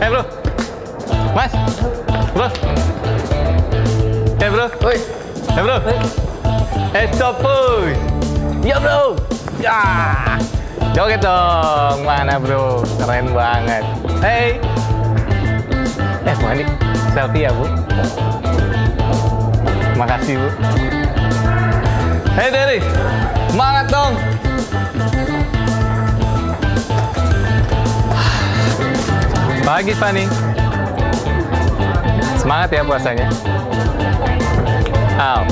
Bro. Mas. Bro. Bro. Woi. Bro. Stop, boy. Ya, bro. Ya. Joget dong. Mana, bro? Keren banget. Hey. Bu Ani, selfie ya, Bu. Makasih, Bu. Hey, Derry. Semangat dong. Pagi, Fanny. Semangat ya puasanya. Aw.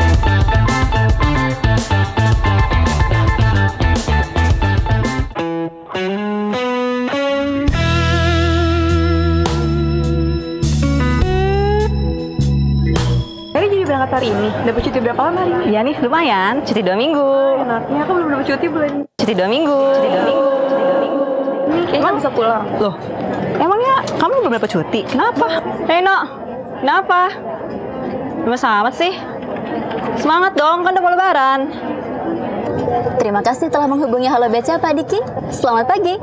Jadi berangkat hari ini. Dapat cuti berapa lama hari ini? Iya nih, lumayan. Cuti 2 minggu. Enaknya aku belum dapat cuti bulan ini. Cuti 2 minggu. Ini kayaknya bisa pulang. Loh, emangnya kamu belum dapat cuti? Kenapa? No, kenapa? Lemes amat sih. Semangat dong, kan udah mau lebaran. Terima kasih telah menghubungi Halo BCA, Pak Diki. Selamat pagi.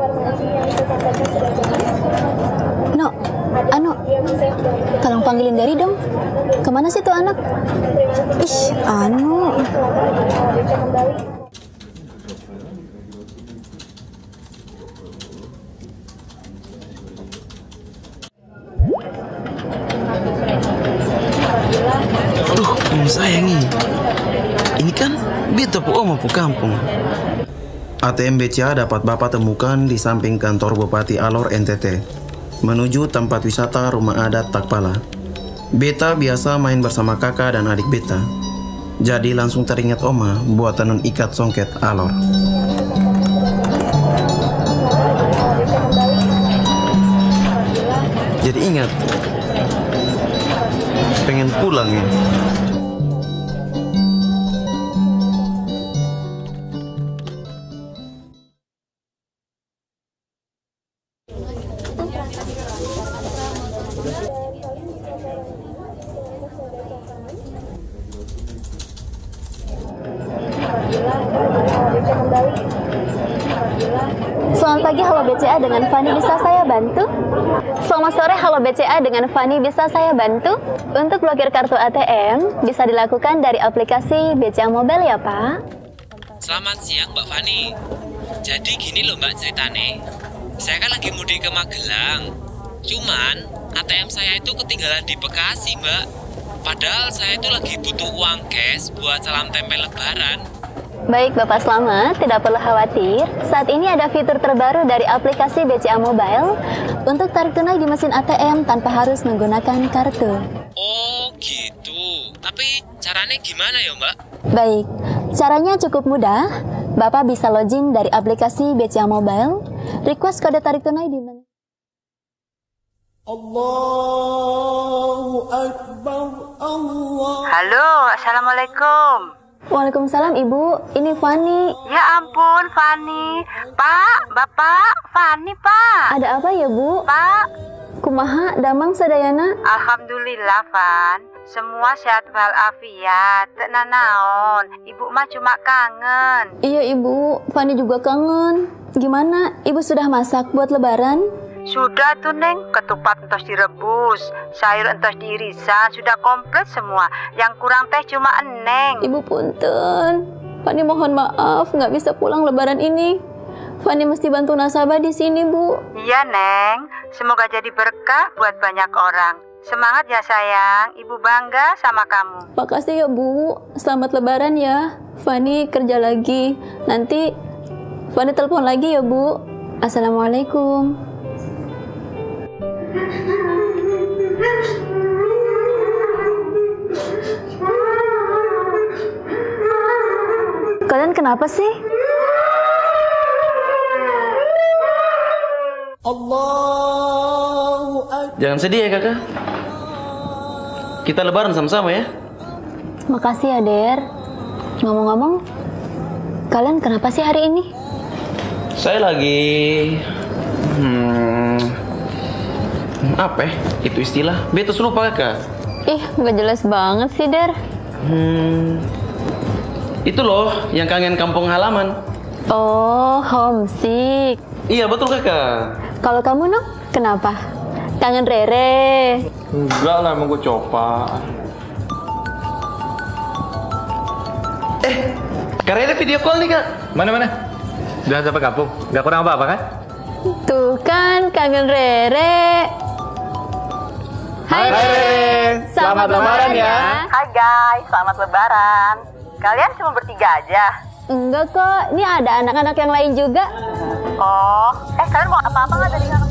No, tolong panggilin Dari dong. Kemana sih tuh anak? Ih, Aduh, sayangi. Ini kan beta po oma po kampung. ATM BCA dapat Bapak temukan di samping kantor Bupati Alor NTT, menuju tempat wisata Rumah Adat Takpala. Beta biasa main bersama kakak dan adik beta, jadi langsung teringat oma buat tenun ikat songket Alor. Jadi ingat, pengen pulang ya. Selamat pagi Halo BCA dengan Fanny, bisa saya bantu? Selamat sore Halo BCA dengan Fanny, bisa saya bantu? Untuk blokir kartu ATM bisa dilakukan dari aplikasi BCA Mobile ya Pak. Selamat siang Mbak Fanny. Jadi gini loh Mbak ceritane. Saya kan lagi mudik ke Magelang. Cuman ATM saya itu ketinggalan di Bekasi Mbak. Padahal saya itu lagi butuh uang cash buat salam tempel lebaran. Baik Bapak, selamat, tidak perlu khawatir. Saat ini ada fitur terbaru dari aplikasi BCA Mobile untuk tarik tunai di mesin ATM tanpa harus menggunakan kartu. Oh gitu. Tapi caranya gimana ya Mbak? Baik, caranya cukup mudah. Bapak bisa login dari aplikasi BCA Mobile, request kode tarik tunai di menu. Allahu Akbar, Allah. Halo, Assalamualaikum. Waalaikumsalam Ibu, ini Fanny. Ya ampun, Fanny. Pak, Bapak, Fanny, Pak. Ada apa ya Bu? Pak. Kumaha, damang sadayana? Alhamdulillah, Fan. Semua sehat walafiat. Tenan naon. Ibu mah cuma kangen. Iya Ibu, Fanny juga kangen. Gimana, Ibu sudah masak buat lebaran? Sudah tuh Neng, ketupat entos direbus, sayur entos diirisan, sudah komplit semua. Yang kurang teh cuma Neng. Ibu punten, Fanny mohon maaf nggak bisa pulang lebaran ini. Fanny mesti bantu nasabah di sini Bu. Iya Neng, semoga jadi berkah buat banyak orang. Semangat ya sayang, Ibu bangga sama kamu. Makasih ya Bu, selamat lebaran ya. Fanny kerja lagi, nanti Fanny telepon lagi ya Bu. Assalamualaikum. Kalian kenapa sih? Jangan sedih ya kakak. Kita lebaran sama-sama ya. Makasih ya Der. Ngomong-ngomong, kalian kenapa sih hari ini? Saya lagi apa ya? Itu istilah. Beta lupa kakak. Ih, nggak jelas banget sih Der. Itu loh yang kangen kampung halaman. Oh, homesick. Iya betul kakak. Kalau kamu Nok, kenapa? Kangen Rere. Enggak lah, emang gue coba. Karena video call nih kak. Mana? Udah sampai kampung? Gak kurang apa-apa kan? Tuh kan, kangen Rere. Hai Rere. Selamat lebaran ya. Hai guys, selamat lebaran. Kalian cuma bertiga aja? Enggak kok, ini ada anak-anak yang lain juga. Oh, kalian mau apa-apa nggak dari sana?